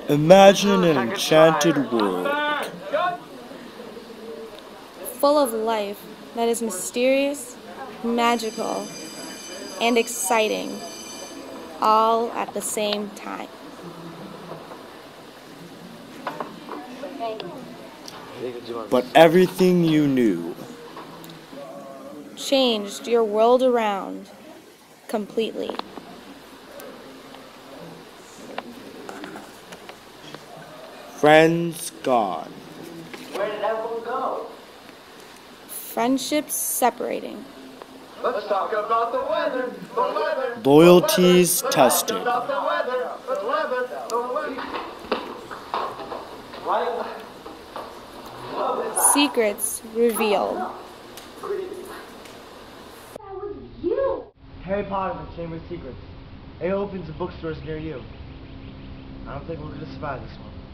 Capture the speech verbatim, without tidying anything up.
Imagine an enchanted world. Full of life that is mysterious, magical, and exciting, all at the same time. But everything you knew Changed your world around completely. friends gone, Where did everyone go? Friendships separating. Let's talk about the weather. The weather. loyalties Let's tested, talk about the weather. The weather. The weather. Right. Secrets revealed. That was you! Harry Potter and the Chamber of Secrets. It opens in bookstores near you. I don't think we're going to survive this one.